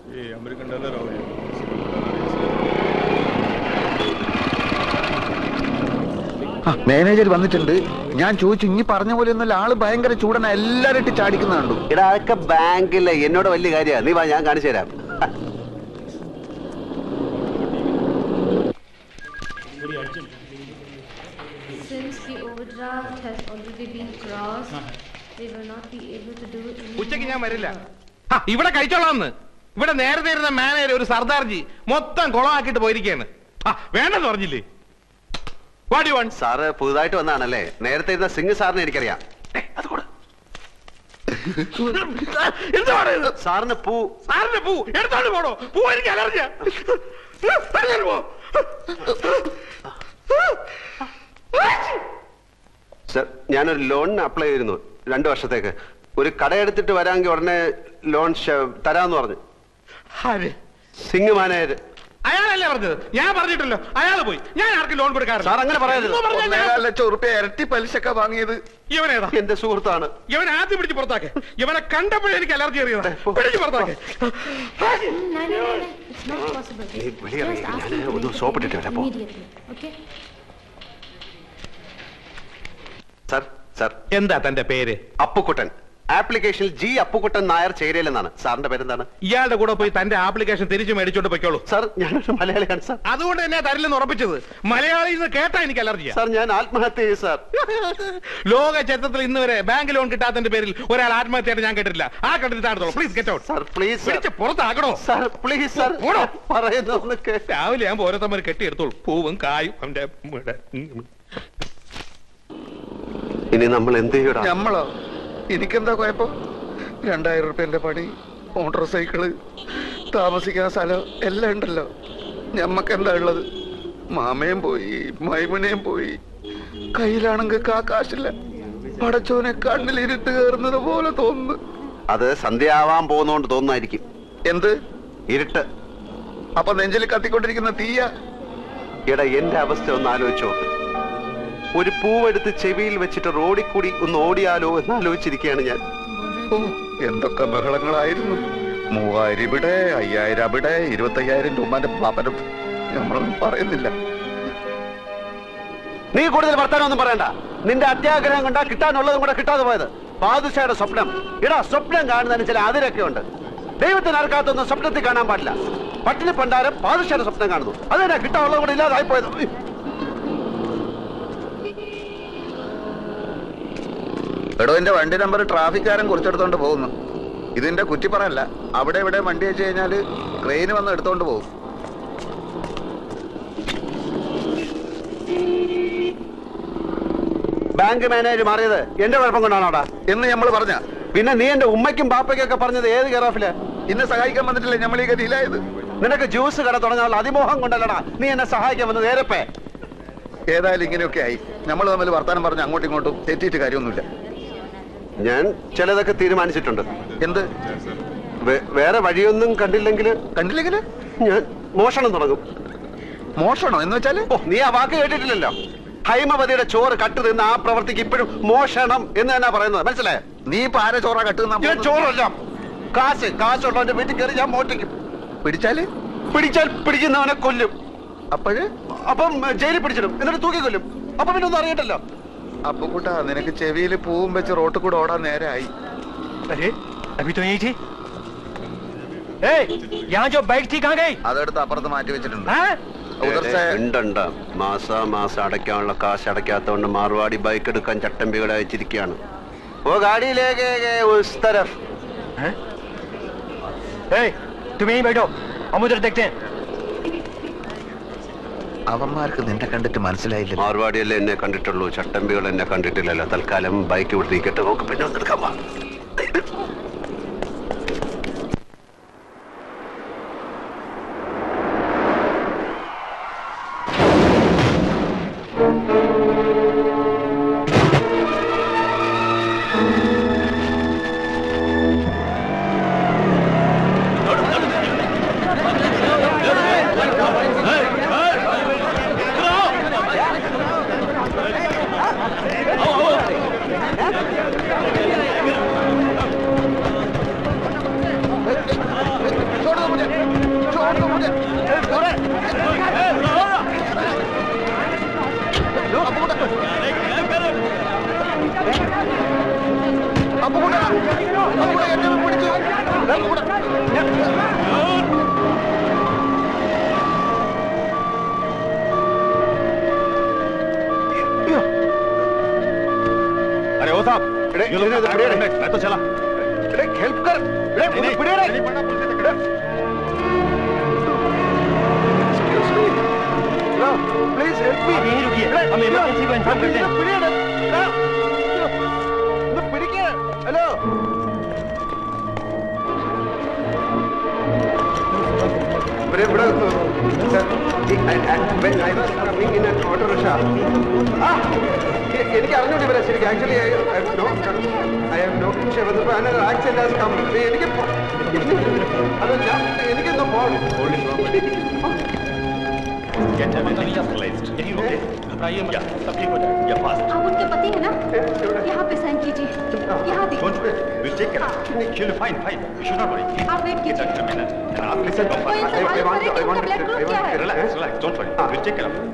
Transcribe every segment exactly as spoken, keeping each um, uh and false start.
American dollar हो गया। Manager വന്നിട്ടുണ്ട്. ഞാൻ ചോദിച്ചു, ഇനി പറഞ്ഞ പോലെ ഒന്നുമില്ല, ആള് ഭയങ്കര ചൂടന, എല്ലാരും ഇട്ട് ചാടിക്കുന്ന കണ്ടു. എടാ അതൊക്കെ ബാങ്കിലെ എന്നോട് വലിയ കാര്യമാണ്. നീ വാ, ഞാൻ കാണിച്ചു തരാം. ഉച്ചക്ക് ഞാൻ വരില്ല. ഇവിടെ കഴിച്ചോളാന്ന്. ഇവിടെ നേരത്തെ ഇരുന്ന മാനേജർ ഒരു സർദാർജി മൊത്തം കുളമാക്കിട്ട് പോയിരിക്കുകയാണ്. വേണ്ടെന്ന് പറഞ്ഞില്ലേ? സാറ് പുതുതായിട്ട് വന്നാണല്ലേ? നേരത്തെ ഇരുന്ന സിംഗ് സാറിനെ എനിക്കറിയാം. സാറിന് പൂ സാറിന് പൂ എടുത്തോണ്ട് പോണോ? പൂ എനിക്ക് അലർജിയാ. സർ, ഞാനൊരു ലോണിന് അപ്ലൈ ചെയ്തിരുന്നു രണ്ടു വർഷത്തേക്ക്. ഒരു കടയെടുത്തിട്ട് വരാമെങ്കിൽ ഉടനെ ലോൺ തരാന്ന് പറഞ്ഞു. സിംഗ് മാനേജർ. അയാളല്ലേ പറഞ്ഞത്? ഞാൻ പറഞ്ഞിട്ടല്ലോ. അയാൾ പോയി. ഞാൻ ആർക്കും ലോൺ കൊടുക്കാറില്ല. സാർ അങ്ങനെ പറയരുത്. ലക്ഷം റുപ്യ ഇരട്ടി പലിശക്ക വാങ്ങിയത് ഇവനേതാ? എന്റെ സുഹൃത്താണ്. ഇവനെ ആദ്യം പിടിച്ച് പുറത്താക്കെ. ഇവനെ കണ്ടപ്പോഴേ എനിക്ക് അലർജി അറിയാതെ പിടിച്ച് പുറത്താക്കെ. ഒന്ന് സോപ്പിട്ടിട്ട് വരാം. സാർ സാർ എന്താ തന്റെ പേര്? അപ്പുക്കുട്ടൻ. ആപ്ലിക്കേഷനിൽ ജി അപ്പുക്കുട്ടൻ നായർ ചേരയിലെന്നാണ്. സാറിന്റെ പേരെന്താണ്? ഇയാളുടെ കൂടെ പോയി തന്റെ ആപ്ലിക്കേഷൻ തിരിച്ചു മേടിച്ചോണ്ട് പൊയ്ക്കോളൂ. സാർ ഞാനൊരു മലയാളിയാണ് സാർ. അതുകൊണ്ട് തന്നെ തരില്ലെന്ന് ഉറപ്പിച്ചത്. മലയാളിയിൽ നിന്ന് കേട്ടാ എനിക്ക് അലർജിയാ. സാർ ഞാൻ ആത്മഹത്യ ചെയ്യും സാർ. ലോക ചരിത്രത്തിൽ ഇന്ന് വരെ ബാങ്ക് ലോൺ കിട്ടാത്തതിന്റെ പേരിൽ ഒരാൾ ആത്മഹത്യയായിട്ട് ഞാൻ കേട്ടില്ല. ആ കണ്ടിട്ടാണോ? Please get out. Sir please പിടിച്ച് പുറത്താക്കണോ? Sir please sir. പറയുന്നു രാവിലെ ആകുമ്പോ ഓരോരുത്തമ്മ കെട്ടിയെടുത്തോളൂ. പൂവും കായും അവന്റെ. ഇനി നമ്മൾ എന്ത് ചെയ്യണം? നമ്മളോ? എനിക്കെന്താ കുഴപ്പം? രണ്ടായിരം റുപ്യന്റെ പണി, മോട്ടോർ സൈക്കിള്, താമസിക്കുന്ന സ്ഥലം എല്ലാം ഉണ്ടല്ലോ. ഞമ്മക്കെന്താ ഉള്ളത്? മാമയും പോയി, മൈമുനയും പോയി. കയ്യിലാണെങ്കിൽ കാ കാശില്ല. പടച്ചോനെ കണ്ണിലിരുട്ട് കയറുന്നത് പോലെ തോന്നുന്നു. അത് സന്ധ്യയാവാൻ പോകുന്നോണ്ട് തോന്നുന്നായിരിക്കും. എന്ത് ഇരുട്ട്? അപ്പൊ നെഞ്ചിൽ കത്തിക്കൊണ്ടിരിക്കുന്ന തീയ. എടാ എന്റെ അവസ്ഥ ഒന്ന് ആലോചിച്ചോ. ഒരു പൂവെടുത്ത് ചെവിയിൽ വെച്ചിട്ട് റോഡിൽ കൂടി ഒന്ന് ഓടിയാലോ എന്ന് ആലോചിച്ചിരിക്കുകയാണ് ഞാൻ. ഓ, എന്തൊക്കെ ബഹളങ്ങളായിരുന്നു. മൂവായിരം ഇവിടെ, അയ്യായിരം അവിടെ, ഇരുപത്തയ്യായിരം രൂപന്റെ പാപ്പനം. നമ്മളൊന്നും പറയുന്നില്ല. നീ കൂടുതൽ വർത്താനൊന്നും പറയണ്ട. നിന്റെ അത്യാഗ്രഹം കണ്ടാ കിട്ടാനുള്ളതും കൂടെ കിട്ടാതെ പോയത്. പാദുഷയുടെ സ്വപ്നം. ഇടാ സ്വപ്നം കാണുന്നതിന് ചില അതിരൊക്കെ ഉണ്ട്. ദൈവത്തിന് ആർക്കാത്തൊന്നും സ്വപ്നത്തിൽ കാണാൻ പാടില്ല. പട്ടിണി പണ്ടാരം പാദുഷയുടെ സ്വപ്നം കാണുന്നു. അതെന്നാ കിട്ടാനുള്ളതും കൂടെ ഇല്ലാതായി പോയത്. എടോ, എന്റെ വണ്ടി നമ്പർ ട്രാഫിക്കാരൻ കുറിച്ചെടുത്തോണ്ട് പോകുന്നു. ഇതിന്റെ കുറ്റിപ്പറല്ല. അവിടെ ഇവിടെ വണ്ടി വെച്ച് കഴിഞ്ഞാല് ട്രെയിന് വന്ന് എടുത്തോണ്ട് പോകും. ബാങ്ക് മാനേജർ മാറിയത് എന്റെ കുഴപ്പം കൊണ്ടാണോടാ എന്ന് നമ്മൾ പറഞ്ഞ? പിന്നെ നീ എന്റെ ഉമ്മയ്ക്കും ബാപ്പയ്ക്കും ഒക്കെ പറഞ്ഞത് ഏത് കെയറോഫില്? ഇന്നെ സഹായിക്കാൻ വന്നിട്ടില്ലേ നമ്മൾ ഈ ഗതിയിലായത്? നിനക്ക് ജ്യൂസ് കട തുടങ്ങാനുള്ള അതിമോഹം കൊണ്ടല്ലടാ നീ എന്നെ സഹായിക്കാൻ വന്നത്. നേരപ്പേ ഏതായാലും ഇങ്ങനെയൊക്കെ ആയി. നമ്മൾ തമ്മിൽ വർത്താനം പറഞ്ഞ് അങ്ങോട്ടും ഇങ്ങോട്ടും തെറ്റിയിട്ട് കാര്യമൊന്നുമില്ല. ഞാൻ ചിലതൊക്കെ തീരുമാനിച്ചിട്ടുണ്ട്. എന്ത്? വേറെ വഴിയൊന്നും കണ്ടില്ലെങ്കിൽ കണ്ടില്ലെങ്കിൽ ഞാൻ മോഷണം തുടങ്ങും. മോഷണോ എന്ന് വെച്ചാല്? ഓ, നീ ആ വാക്ക് കേട്ടിട്ടില്ലല്ലോ. ഹൈമവതിയുടെ ചോറ് കട്ട് തിന്ന ആ പ്രവർത്തിക്ക് ഇപ്പോഴും മോഷണം എന്ന് തന്നെ പറയുന്നത്. മനസ്സിലായോ? നീ ഇപ്പൊ ആരെ ചോറ കട്ടുന്ന? ചോറല്ല, കാശ്. കാശുള്ളവന്റെ വീട്ടിൽ കയറി ഞാൻ മോട്ടിക്കും. പിടിച്ചാല്? പിടിച്ചാൽ പിടിക്കുന്നവനെ കൊല്ലും. അപ്പോഴ് അപ്പം ജയിലിൽ പിടിച്ചിടും, എന്നിട്ട് തൂക്കി കൊല്ലും. അപ്പൊ പിന്നെ ഒന്നും അറിയട്ടല്ലോ. അപ്പൊ കൂട്ടാ, നിനക്ക് ചെവിയിൽ പൂവും വെച്ച് റോട്ടിൽ കൂടെ ഓടാൻ നേരായി. അതെടുത്ത് അപ്പുറത്ത് മാറ്റി വെച്ചിട്ടുണ്ട്. മാസാ മാസം അടയ്ക്കാനുള്ള കാശ് അടയ്ക്കാത്തോണ്ട് മാർവാടി ബൈക്ക് എടുക്കാൻ ചട്ടമ്പികളെ അയച്ചിരിക്കുകയാണ്. ഓ ഗാഡിയിലേക്ക് അവന്മാർക്ക് നിന്നെ കണ്ടിട്ട് മനസ്സിലായില്ല. മാർവാടിയല്ലേ എന്നെ കണ്ടിട്ടുള്ളൂ, ചട്ടമ്പികൾ എന്നെ കണ്ടിട്ടില്ലല്ലോ. തൽക്കാലം ബൈക്ക് വിട്ടിരിക്കട്ടെ, നോക്ക് പിന്നെ ഒന്നെടുക്കാൻ വാ. मैं तो चला हेल्प कर प्लीज हेल्प मी यहीं रुकिए हम इमरजेंसी को इन्फॉर्म करते हैं पिടിക്കുക हेलो ഇവിടെ ഇവിടെ ഓട്ടോ റിക്ഷ എനിക്ക് അറിഞ്ഞൂടി വരാം ശരിക്കും actually I have no accident എനിക്ക് അത് ഞാൻ എനിക്കൊന്ന് പോകണം घबराइए मत, सब ठीक हो जाएगा। फास्ट। आप उनके पति हैं ना? यहाँ पे साइन कीजिए। यहाँ भी। Don't worry, we'll take care. She'll fine, fine. You should not worry. आप वेट कीजिए। Just a minute. And आप listen to कोई इंतजार करे कि उनका ब्लड ग्रुप क्या है? Relax, relax. Don't worry. We'll take care of it.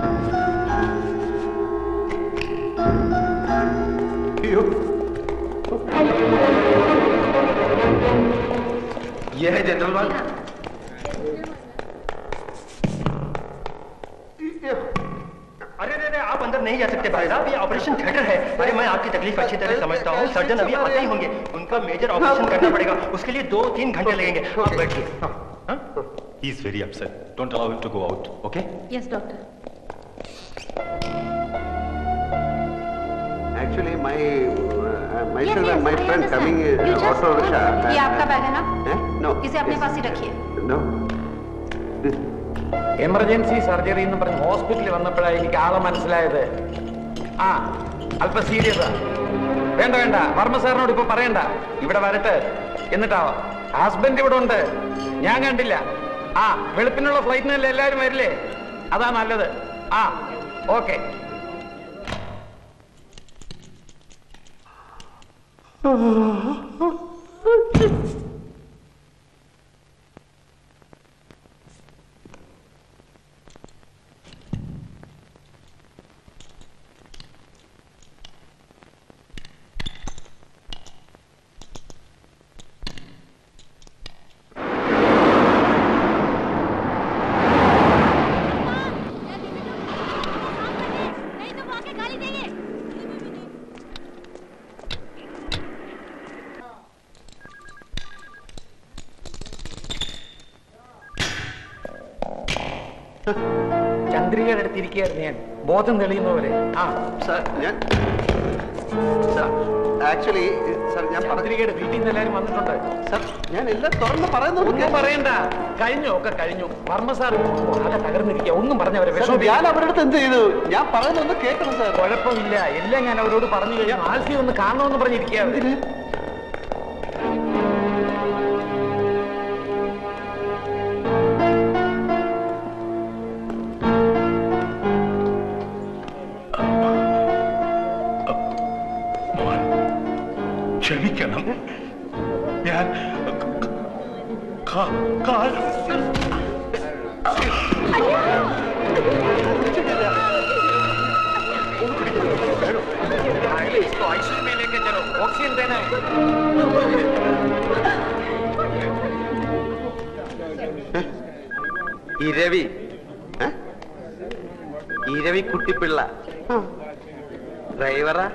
ये है जनरल वार्ड। अरे अरे अरे आप अंदर नहीं जा सकते भाई साहब, ये ऑपरेशन थिएटर है। अरे मैं आपकी तकलीफ अच्छी तरह समझता हूँ। सर्जन अभी आते ही होंगे, उनका मेजर ऑपरेशन करना पड़ेगा, उसके लिए दो तीन घंटे लगेंगे। आप बैठिए। He is very upset. Don't allow him to go out. Okay? Yes, doctor. Actually, my uh, myself yes, yes, and my I friend understand. coming You uh, just auto rickshaw. ये आपका बैग है ना? Eh? No. इसे अपने Yes. पास ही रखिए। No. This. Emergency surgery എന്ന് പറഞ്ഞ് ഹോസ്പിറ്റലിൽ വന്നപ്പോഴാണ് എനിക്ക് ആളെ മനസ്സിലായത്. ആ അല്പം സീരിയസാ. വേണ്ട വേണ്ട വർമ്മ സാറിനോട് ഇപ്പൊ പറയണ്ട, ഇവിടെ വരട്ടെ എന്നിട്ടാവാം. ഹസ്ബൻഡ് ഇവിടെ ഉണ്ട്, ഞാൻ കണ്ടില്ല. ആ വെളുപ്പിനുള്ള ഫ്ലൈറ്റിനല്ലേ എല്ലാവരും വരില്ലേ? അതാ നല്ലത്. ആ ഓക്കെ. ചന്ദ്രികയുടെ അടുത്തിരിക്കുകയായിരുന്നു ഞാൻ, ബോധം തെളിയുന്നവരെ. ആ Sir, ഞാൻ Sir, actually, sir, ഞാൻ പറഞ്ഞു. ചന്ദ്രികയുടെ വീട്ടിൽ നിന്ന് എല്ലാവരും വന്നിട്ടുണ്ട്. Sir, ഞാൻ എല്ലാം തുറന്ന് പറയുന്നു. ഒന്നും പറയണ്ട, കഴിഞ്ഞു ഒക്കെ കഴിഞ്ഞു. വർമ്മ സാർ ആകെ തകർന്നിരിക്കുക. ഒന്നും പറഞ്ഞവരെ Sir, വിഷമം. ഞാൻ അവരുടെ അടുത്ത് എന്ത് ചെയ്തു? ഞാൻ പറയുന്നൊന്ന് കേൾക്കണം സാർ. കുഴപ്പമില്ല, എല്ലാം ഞാൻ അവരോട് പറഞ്ഞു കഴിഞ്ഞു. ആൽഫി ഒന്ന് കാണണമെന്ന് പറഞ്ഞിരിക്കുകയാണ്. ക്ഷമിക്കണം, ഞാൻ കാൽ आईसीयू में लेके चलो, ऑक्सीजन देना है. ഇരവി ഇരവി കുട്ടിപ്പിള്ള ഡ്രൈവറാ?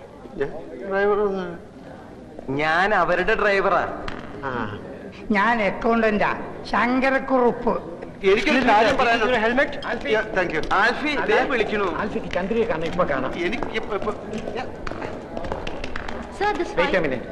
ഞാൻ അവരുടെ ഡ്രൈവറാ. ഞാൻ അക്കൗണ്ടന്റാ, ശങ്കരക്കുറുപ്പ്. എനിക്കൊരു കാര്യം പറയാനുണ്ട്. ഹെൽമെറ്റ്. Thank you. ആൽഫി ദേ വിളിക്കണു. ആൽഫിക്ക് ചന്ദ്രിയെ കാണാം, ഇപ്പൊ കാണാം. എനിക്ക് ഇപ്പൊ- ഇപ്പൊ- Sir, this Wait a file. minute.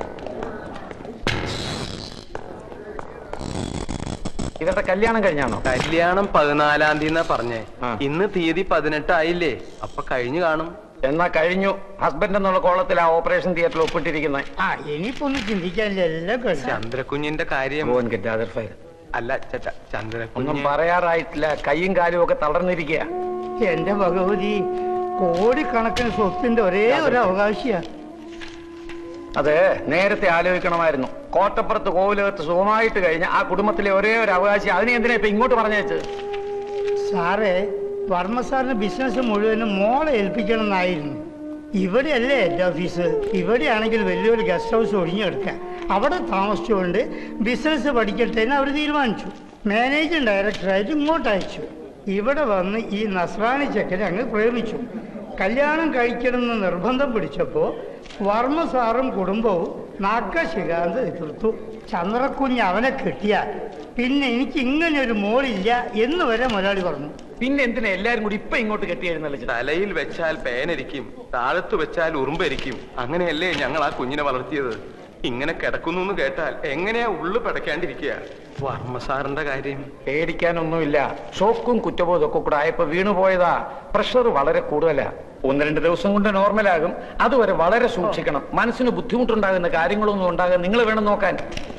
ഇവരുടെ കല്യാണം കഴിഞ്ഞാണോ? കല്യാണം പതിനാലാം തീയതി പറഞ്ഞേ. ആ. ഇന്ന് തീയതി പതിനെട്ടായില്ലേ, അപ്പൊ കഴിഞ്ഞു കാണും. എന്നാ കഴിഞ്ഞു. ഹസ്ബൻഡ് എന്നുള്ള കോളത്തിൽ ആ ഓപ്പറേഷൻ തിയേറ്ററിൽ ഒപ്പിട്ടിരിക്കുന്നത്. ആ ഇനിയിപ്പോ ഒന്നും ചിന്തിക്കാനില്ല, എല്ലാം കഴിഞ്ഞു. ചന്ദ്രകുഞ്ഞിന്റെ കാര്യം അല്ല ചേട്ടാ, ഒന്നും ചന്ദ്രകുഞ്ഞ് പറയാറായിട്ടില്ല. കൈയും കാലും ഒക്കെ തളർന്നിരിക്കുക. എന്റെ ഭഗവതി, കോടിക്കണക്കിന് സ്വത്തിന്റെ ഒരേ ഒരു അവകാശിയാ. അത് നേരത്തെ ആലോചിക്കണമായിരുന്നു. കോട്ടപ്പുറത്ത് കോവിലകത്ത് സുഖമായിട്ട് കഴിഞ്ഞ ആ കുടുംബത്തിലെ ഒരേ ഒരു അവകാശി, അതിനെ എന്തിനാ ഇപ്പൊ ഇങ്ങോട്ട് പറഞ്ഞേച്ച്? സാറേ, വർമ്മ സാറിന് ബിസിനസ് മുഴുവനും മോളെ ഏൽപ്പിക്കണം എന്നായിരുന്നു. ഇവിടെയല്ലേ എന്റെ ഓഫീസ്. ഇവിടെയാണെങ്കിൽ വലിയൊരു ഗസ്റ്റ് ഹൗസ് ഒഴിഞ്ഞെടുക്കാൻ, അവിടെ താമസിച്ചുകൊണ്ട് ബിസിനസ് പഠിക്കട്ടെ എന്ന് അവർ തീരുമാനിച്ചു. മാനേജിംഗ് ഡയറക്ടറായിട്ട് ഇങ്ങോട്ട് അയച്ചു. ഇവിടെ വന്ന് ഈ നസ്രാണി ചെക്കനെ അങ്ങ് പ്രേമിച്ചു. കല്യാണം കഴിക്കണമെന്ന് നിർബന്ധം പിടിച്ചപ്പോൾ വർമ്മ സാറും കുടുംബവും നാക്കശികാന്ത് എതിർത്തു. ചന്ദ്രക്കുഞ്ഞ് അവനെ കെട്ടിയാൽ പിന്നെ എനിക്ക് ഇങ്ങനെ ഒരു മോളില്ല എന്ന് വരെ മുതലാളി പറഞ്ഞു. പിന്നെ എന്തിനാ എല്ലാരും കൂടി ഇപ്പൊ ഇങ്ങോട്ട് കെട്ടിയായിരുന്നല്ലോ? തലയിൽ വെച്ചാൽ പേനരിക്കും, താഴത്ത് വെച്ചാൽ ഉറുമ്പരിക്കും. അങ്ങനെയല്ലേ ഞങ്ങൾ ആ കുഞ്ഞിനെ വളർത്തിയത്. ഇങ്ങനെ കിടക്കുന്നു എന്ന് കേട്ടാൽ എങ്ങനെയാ ഉള്ളു പിടയ്ക്കാണ്ടിരിക്കുക. വർമ്മ സാറിന്റെ കാര്യം പേടിക്കാനൊന്നുമില്ല. ഷോക്കും കുറ്റബോധം ഒക്കെ കൂടെ ആയപ്പോ വീണുപോയതാ. പ്രഷർ വളരെ കൂടുതലാ. ഒന്ന് രണ്ട് ദിവസം കൊണ്ട് നോർമലാകും. അതുവരെ വളരെ സൂക്ഷിക്കണം. മനസ്സിന് ബുദ്ധിമുട്ടുണ്ടാകുന്ന കാര്യങ്ങളൊന്നും ഉണ്ടാകാൻ നിങ്ങൾ വേണം നോക്കാൻ.